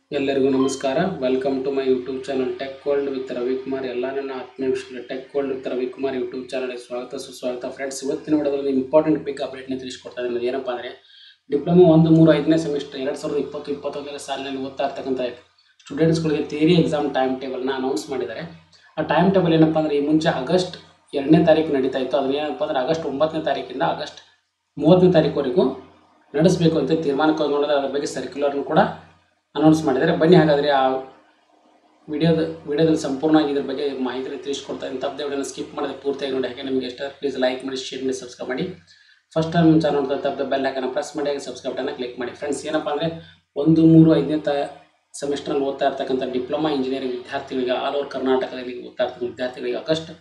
ಎಲ್ಲರಿಗೂ ನಮಸ್ಕಾರ. Welcome to my YouTube channel tech world with Ravikumar. ಎಲ್ಲ ನನ್ನ ಆತ್ಮೀಯ ವೀಕ್ಷಕರಿಗೆ tech world with Ravikumar YouTube ಚಾನಲ್ಗೆ ಸ್ವಾಗತ ಸುಸ್ವಾಗತ. ಫ್ರೆಂಡ್ಸ್, ಇವತ್ತಿನ ವಿಡಿಯೋದಲ್ಲಿ ಇಂಪಾರ್ಟೆಂಟ್ ಬಿಗ್ ಅಪ್ಡೇಟ್ನ ತಿಳಿಸ್ಕೊಡ್ತಾ ಇದ್ದೀನಿ. ಏನಪ್ಪ ಅಂದರೆ ಡಿಪ್ಲೊಮಾ 1-3-5ನೇ ಸೆಮಿಸ್ಟರ್ 2020-21 ಸಾಲಿನಲ್ಲಿ ಓದ್ತಾ ಇರ್ತಕ್ಕಂಥ ಸ್ಟೂಡೆಂಟ್ಸ್ಗಳಿಗೆ ಥಿಯರಿ ಎಕ್ಸಾಮ್ ಟೈಮ್ ಟೇಬಲ್ನ ಅನೌನ್ಸ್ ಮಾಡಿದ್ದಾರೆ. ಆ ಟೈಮ್ ಟೇಬಲ್ ಏನಪ್ಪ ಅಂದರೆ ಈ ಮುಂಚೆ ಆಗಸ್ಟ್ 2ನೇ ತಾರೀಕು ನಡೀತಾ ಇತ್ತು. ಅದನ್ನೇನಪ್ಪ ಅಂದರೆ ಆಗಸ್ಟ್ 9ನೇ ತಾರೀಕಿಂದ ಆಗಸ್ಟ್ 30ನೇ ತಾರೀಕುವರೆಗೂ ನಡೆಸಬೇಕು ಅಂತ ತೀರ್ಮಾನ ಕೈಗೊಂಡಿದೆ. ಅದರ ಬಗ್ಗೆ ಸರ್ಕ್ಯುಲರ್ನು ಕೂಡ ಅನೌನ್ಸ್ ಮಾಡಿದ್ದಾರೆ. ಬನ್ನಿ ಹಾಗಾದರೆ ಆ ವಿಡಿಯೋದಲ್ಲಿ ಸಂಪೂರ್ಣವಾಗಿ ಇದ್ರ ಬಗ್ಗೆ ಮಾಹಿತಿ ತಿಳಿಸ್ಕೊಡ್ತಾ ಇದ್ದೀನಿ. ತಪ್ಪದೆ ವಿಡಿಯೋನ ಸ್ಕಿಪ್ ಮಾಡಿದ್ರೆ ಪೂರ್ತಿಯಾಗಿ ನೋಡಿ. ಹಾಗೆ ನಿಮಗೆ ಇಷ್ಟ ಪ್ಲೀಸ್ ಲೈಕ್ ಮಾಡಿ, ಶೇರ್ ಮಾಡಿ, ಸಬ್ಸ್ಕ್ರೈಬ್ ಮಾಡಿ. ಫಸ್ಟ್ ಟೈಮ್ ಚಾನಲ್ ನೋಡ್ತಾ ತಪ್ಪದೆ ಬೆಲ್ ಐಕನ್ನ ಪ್ರೆಸ್ ಮಾಡಿ, ಹಾಗೆ ಸಬ್ಸ್ಕ್ರೈಬ್ ಬಟನ್ನ ಕ್ಲಿಕ್ ಮಾಡಿ. ಫ್ರೆಂಡ್ಸ್, ಏನಪ್ಪ ಅಂದರೆ 1-3-5ನೇ ಸೆಮಿಸ್ಟರ್ನಲ್ಲಿ ಓದ್ತಾ ಇರ್ತಕ್ಕಂಥ ಡಿಪ್ಲೊಮಾ ಇಂಜಿನಿಯರಿಂಗ್ ವಿದ್ಯಾರ್ಥಿಗಳಿಗೆ ಆಲ್ ಓವರ್ ಕರ್ನಾಟಕದಲ್ಲಿ ಓದ್ತಾ ಇರ್ತಕ್ಕಂಥ ವಿದ್ಯಾರ್ಥಿಗಳಿಗೆ ಆಗಸ್ಟ್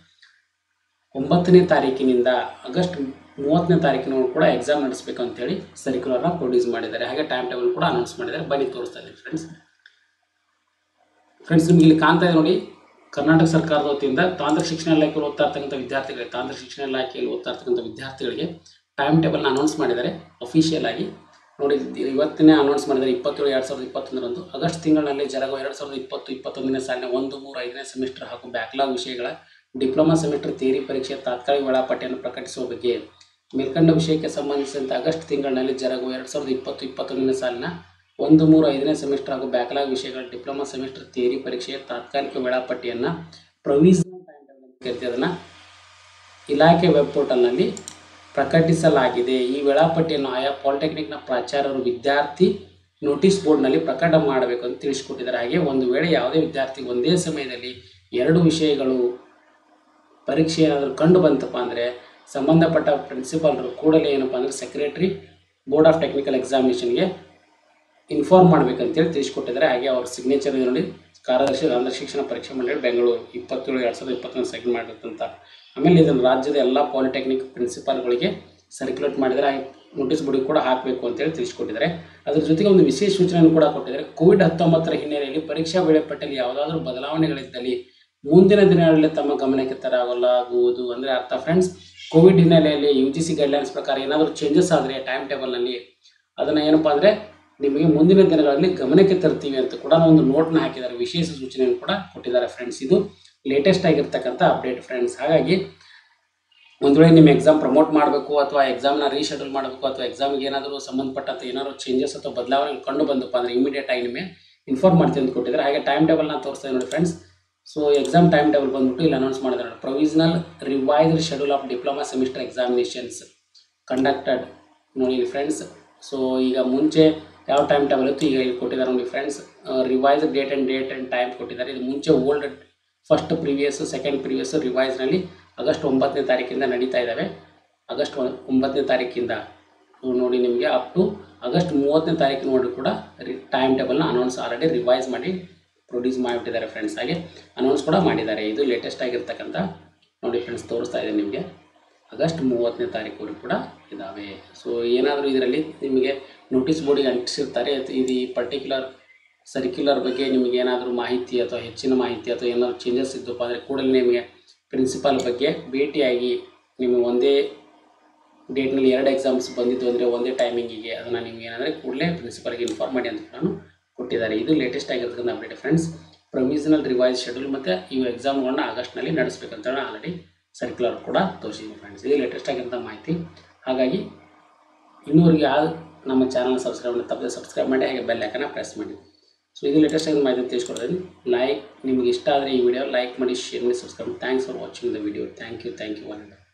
9ನೇ ತಾರೀಕಿನಿಂದ ಆಗಸ್ಟ್ 30ನೇ ತಾರೀಕಿನವರೆಗೂ ಕೂಡ ಎಕ್ಸಾಮ್ ನಡೆಸಬೇಕು ಅಂತೇಳಿ ಸರ್ಕ್ಯುಲರ್ನ ಪ್ರೊಡ್ಯೂಸ್ ಮಾಡಿದ್ದಾರೆ. ಹಾಗೆ ಟೈಮ್ ಟೇಬಲ್ ಕೂಡ ಅನೌನ್ಸ್ ಮಾಡಿದ್ದಾರೆ. ಬನ್ನಿ ತೋರಿಸ್ತಾ ಇದ್ದೀನಿ ಫ್ರೆಂಡ್ಸ್, ನಿಮ್ಗೆ ಇಲ್ಲಿ ಕಾಣ್ತಾ ಇದೆ ನೋಡಿ. ಕರ್ನಾಟಕ ಸರ್ಕಾರದ ವತಿಯಿಂದ ತಾಂತ್ರಿಕ ಶಿಕ್ಷಣ ಇಲಾಖೆಯಲ್ಲಿ ಓದ್ತಾ ಇರ್ತಕ್ಕಂಥ ವಿದ್ಯಾರ್ಥಿಗಳಿಗೆ ಟೈಮ್ ಟೇಬಲ್ನ ಅನೌನ್ಸ್ ಮಾಡಿದ್ದಾರೆ ಅಫಿಷಿಯಲ್ ಆಗಿ. ನೋಡಿ, ಇವತ್ತಿನೇ ಅನೌನ್ಸ್ ಮಾಡಿದ್ದಾರೆ 27/2021 ಆಗಸ್ಟ್ ತಿಂಗಳಿನಲ್ಲಿ ಜರುಗುವ 2020-21ನೇ ಸಾಲಿನ 1-3-5ನೇ ಸೆಮಿಸ್ಟರ್ ಹಾಗೂ ಬ್ಯಾಕ್ಲಾಗ್ ವಿಷಯಗಳ ಡಿಪ್ಲೊಮಾ ಸೆಮಿಸ್ಟರ್ ಥಿಯರಿ ಪರೀಕ್ಷೆಯ ತಾತ್ಕಾಲಿಕ ವೇಳಾಪಟ್ಟಿಯನ್ನು ಪ್ರಕಟಿಸುವ ಬಗ್ಗೆ ಮೇಲ್ಕಂಡ ವಿಷಯಕ್ಕೆ ಸಂಬಂಧಿಸಿದಂತೆ ಆಗಸ್ಟ್ ತಿಂಗಳಿನಲ್ಲಿ ಜರುಗುವ 2020-21ನೇ ಸಾಲಿನ 1-3-5ನೇ ಸೆಮಿಸ್ಟರ್ ಹಾಗೂ ಬ್ಯಾಕ್ಲಾಗ್ ವಿಷಯಗಳ ಡಿಪ್ಲೊಮಾ ಸೆಮಿಸ್ಟರ್ ಥಿಯರಿ ಪರೀಕ್ಷೆಯ ತಾತ್ಕಾಲಿಕ ವೇಳಾಪಟ್ಟಿಯನ್ನು ಪ್ರೊವಿಷನಲ್ ಟೈಮ್ ಟೇಬಲ್ ಅಂತ ಕರಿತೀವಿ, ಅದನ್ನು ಇಲಾಖೆ ವೆಬ್ ಪೋರ್ಟಲ್ನಲ್ಲಿ ಪ್ರಕಟಿಸಲಾಗಿದೆ. ಈ ವೇಳಾಪಟ್ಟಿಯನ್ನು ಆಯಾ ಪಾಲಿಟೆಕ್ನಿಕ್ನ ಪ್ರಾಚಾರ್ಯರು ವಿದ್ಯಾರ್ಥಿ ನೋಟಿಸ್ ಬೋರ್ಡ್ನಲ್ಲಿ ಪ್ರಕಟ ಮಾಡಬೇಕು ಅಂತ ತಿಳಿಸಿಕೊಟ್ಟಿದ್ದಾರೆ. ಹಾಗೆ ಒಂದು ವೇಳೆ ಯಾವುದೇ ವಿದ್ಯಾರ್ಥಿ ಒಂದೇ ಸಮಯದಲ್ಲಿ 2 ವಿಷಯಗಳು ಪರೀಕ್ಷೆ ಏನಾದರೂ ಕಂಡು ಬಂತಪ್ಪ ಅಂದರೆ ಸಂಬಂಧಪಟ್ಟ ಪ್ರಿನ್ಸಿಪಾಲ್ರು ಕೂಡಲೇ ಏನಪ್ಪ ಅಂದರೆ ಸೆಕ್ರೆಟರಿ ಬೋರ್ಡ್ ಆಫ್ ಟೆಕ್ನಿಕಲ್ ಎಕ್ಸಾಮಿನೇಷನ್ಗೆ ಇನ್ಫಾರ್ಮ್ ಮಾಡಬೇಕಂತೇಳಿ ತಿಳಿಸ್ಕೊಟ್ಟಿದ್ದಾರೆ. ಹಾಗೆ ಅವ್ರ ಸಿಗ್ನೇಚರ್ ನೋಡಿ, ಕಾರ್ಯದರ್ಶಿ ಆಂಧ್ರ ಶಿಕ್ಷಣ ಪರೀಕ್ಷಾ ಮಂಡಳಿ ಬೆಂಗಳೂರು 27/2021 ಸೈನ್ ಮಾಡಿರ್ತಂತ. ಆಮೇಲೆ ಇದನ್ನು ರಾಜ್ಯದ ಎಲ್ಲ ಪಾಲಿಟೆಕ್ನಿಕ್ ಪ್ರಿನ್ಸಿಪಾಲ್ಗಳಿಗೆ ಸರ್ಕ್ಯುಲೇಟ್ ಮಾಡಿದರೆ ನೋಟಿಸ್ ಬೋರ್ಡಿಗೆ ಕೂಡ ಹಾಕಬೇಕು ಅಂತೇಳಿ ತಿಳಿಸ್ಕೊಟ್ಟಿದ್ದಾರೆ. ಅದರ ಜೊತೆಗೆ ಒಂದು ವಿಶೇಷ ಸೂಚನೆಯನ್ನು ಕೂಡ ಕೊಟ್ಟಿದ್ದಾರೆ. ಕೋವಿಡ್-19 ಹಿನ್ನೆಲೆಯಲ್ಲಿ ಪರೀಕ್ಷಾ ವೇಳಾಪಟ್ಟಿಯಲ್ಲಿ ಯಾವುದಾದ್ರೂ ಬದಲಾವಣೆಗಳಿದ್ದಲ್ಲಿ ಮುಂದಿನ ದಿನಗಳಲ್ಲಿ ತಮ್ಮ ಗಮನಕ್ಕೆ ತರಲಾಗುವುದು. ಅಂದರೆ ಅರ್ಥ ಫ್ರೆಂಡ್ಸ್, ಕೋವಿಡ್ ಹಿನ್ನೆಲೆಯಲ್ಲಿ UGC ಗೈಡ್ಲೈನ್ಸ್ ಪ್ರಕಾರ ಏನಾದರೂ ಚೇಂಜಸ್ ಆದರೆ ಟೈಮ್ ಟೇಬಲ್ನಲ್ಲಿ ಅದನ್ನು ಏನಪ್ಪ ಅಂದರೆ ನಿಮಗೆ ಮುಂದಿನ ದಿನಗಳಲ್ಲಿ ಗಮನಕ್ಕೆ ತರ್ತೀವಿ ಅಂತ ಕೂಡ ಒಂದು ನೋಟ್ನ ಹಾಕಿದ್ದಾರೆ. ವಿಶೇಷ ಸೂಚನೆಯನ್ನು ಕೂಡ ಕೊಟ್ಟಿದ್ದಾರೆ ಫ್ರೆಂಡ್ಸ್. ಇದು ಲೇಟೆಸ್ಟ್ ಆಗಿರ್ತಕ್ಕಂಥ ಅಪ್ಡೇಟ್ ಫ್ರೆಂಡ್ಸ್. ಹಾಗಾಗಿ ಒಂದು ವೇಳೆ ನಿಮ್ಮ ಎಕ್ಸಾಮ್ ಪ್ರಮೋಟ್ ಮಾಡಬೇಕು ಅಥವಾ ಎಕ್ಸಾಮ್ನ ರೀಶೆಡ್ಯೂಲ್ ಮಾಡಬೇಕು ಅಥವಾ ಎಕ್ಸಾಮ್ಗೆ ಏನಾದರೂ ಸಂಬಂಧಪಟ್ಟಂತೆ ಏನಾದರೂ ಚೇಂಜಸ್ ಅಥವಾ ಬದಲಾವಣೆ ಕಂಡು ಬಂದಪ್ಪ ಅಂದರೆ ಇಮಿಡಿಯೇಟ್ ಆಗಿ ನಿಮಗೆ ಇನ್ಫಾರ್ಮ್ ಮಾಡ್ತೀನಿ ಅಂತ ಕೊಟ್ಟಿದ್ದಾರೆ. ಹಾಗೆ ಟೈಮ್ ಟೇಬಲ್ನ ತೋರಿಸ್ತಾ ನೋಡಿ friends. So exam time table ಬಂದ್ಬಿಟ್ಟು ಇಲ್ಲಿ ಅನೌನ್ಸ್ ಮಾಡಿದ್ದಾರೆ. Provisional revised schedule of diploma semester examinations conducted ನೋಡಿ ಫ್ರೆಂಡ್ಸ್. ಸೊ ಈಗ ಮುಂಚೆ ಯಾವ ಟೈಮ್ ಟೇಬಲ್ ಇತ್ತು ಈಗ ಇಲ್ಲಿ ಕೊಟ್ಟಿದ್ದಾರೆ ನೋಡಿ friends. Revise date and time ಕೊಟ್ಟಿದ್ದಾರೆ. ಇದು ಮುಂಚೆ old first previous, second previous ರಿವೈಸ್ನಲ್ಲಿ ಆಗಸ್ಟ್ 9ನೇ ತಾರೀಕಿಂದ ನಡೀತಾ ಇದ್ದಾವೆ. ಆಗಸ್ಟ್ 9ನೇ ತಾರೀಕಿಂದ ನೋಡಿ ನಿಮಗೆ ಅಪ್ ಟು ಆಗಸ್ಟ್ 30ನೇ ತಾರೀಕು ನೋಡಿ ಕೂಡ ಟೈಮ್ ಟೇಬಲ್ನ ಅನೌನ್ಸ್ ಆಲ್ರೆಡಿ ರಿವೈಸ್ ಮಾಡಿ ಪ್ರೊಡ್ಯೂಸ್ ಮಾಡಿಬಿಟ್ಟಿದ್ದಾರೆ ಫ್ರೆಂಡ್ಸ್. ಹಾಗೆ ಅನೌನ್ಸ್ ಕೂಡ ಮಾಡಿದ್ದಾರೆ. ಇದು ಲೇಟೆಸ್ಟ್ ಆಗಿರ್ತಕ್ಕಂಥ ನೋಡಿ ಫ್ರೆಂಡ್ಸ್, ತೋರಿಸ್ತಾ ಇದೆ ನಿಮಗೆ. ಆಗಸ್ಟ್ 30ನೇ ತಾರೀಕು ಕೂಡ ಇದ್ದಾವೆ. ಸೊ ಏನಾದರೂ ಇದರಲ್ಲಿ ನಿಮಗೆ ನೋಟಿಸ್ ಬೋರ್ಡಿಗೆ ಅಂಟಿಸಿರ್ತಾರೆ. ಇದು ಈ ಪರ್ಟಿಕ್ಯುಲರ್ ಸರ್ಕ್ಯುಲರ್ ಬಗ್ಗೆ ನಿಮಗೆ ಏನಾದರೂ ಮಾಹಿತಿ ಅಥವಾ ಹೆಚ್ಚಿನ ಮಾಹಿತಿ ಅಥವಾ ಏನಾದರೂ ಚೇಂಜಸ್ ಇದ್ದಪ್ಪ ಅಂದರೆ ಕೂಡಲೇ ನಿಮಗೆ ಪ್ರಿನ್ಸಿಪಾಲ್ ಬಗ್ಗೆ ಭೇಟಿಯಾಗಿ ನಿಮಗೆ ಒಂದೇ ಡೇಟ್ನಲ್ಲಿ 2 ಎಕ್ಸಾಮ್ಸ್ ಬಂದಿದ್ದು ಅಂದರೆ ಒಂದೇ ಟೈಮಿಂಗಿಗೆ ಅದನ್ನು ನಿಮ್ಗೆ ಏನಂದರೆ ಕೂಡಲೇ ಪ್ರಿನ್ಸಿಪಾಲ್ಗೆ ಇನ್ಫಾರ್ಮ್ ಮಾಡಿ ಅಂತ ಕೂಡ ಕೊಟ್ಟಿದ್ದಾರೆ. ಇದು ಲೇಟೆಸ್ಟ್ ಆಗಿರ್ತಕ್ಕಂಥ update friends. Provisional revise schedule ಮತ್ತು ಇವು ಎಕ್ಸಾಮ್ಗಳನ್ನ ಆಗಸ್ಟ್ನಲ್ಲಿ ನಡೆಸಬೇಕಂತ ಆಲ್ರೆಡಿ ಸರ್ಕ್ಯುಲರ್ ಕೂಡ ತೋರಿಸಿದ್ದೀನಿ ಫ್ರೆಂಡ್ಸ್. ಇದು ಲೇಟೆಸ್ಟ್ ಆಗಿರೋಂಥ ಮಾಹಿತಿ. ಹಾಗಾಗಿ ಇನ್ನೂವರೆಗೆ ನಮ್ಮ ಚಾನಲ್ನ ತಪ್ಪದೆ ಸಬ್ಸ್ಕ್ರೈಬ್ ಮಾಡಿ, ಹಾಗೆ ಬೆಲ್ ಐಕನ್ನ ಪ್ರೆಸ್ ಮಾಡಿ. ಸೊ ಇದು ಲೇಟೆಸ್ಟ್ ಆಗಿರೋ ಮಾಹಿತಿ ತಿಳಿಸ್ಕೊಡ್ತೀನಿ. ನಿಮಗೆ ಇಷ್ಟ ಆದರೆ ಈ ವಿಡಿಯೋ ಲೈಕ್ ಮಾಡಿ, ಶೇರ್ ಮಾಡಿ, ಸಬ್ಸ್ಕ್ರೈಬ್ ಮಾಡಿ. Thanks for watching the video. Thank you.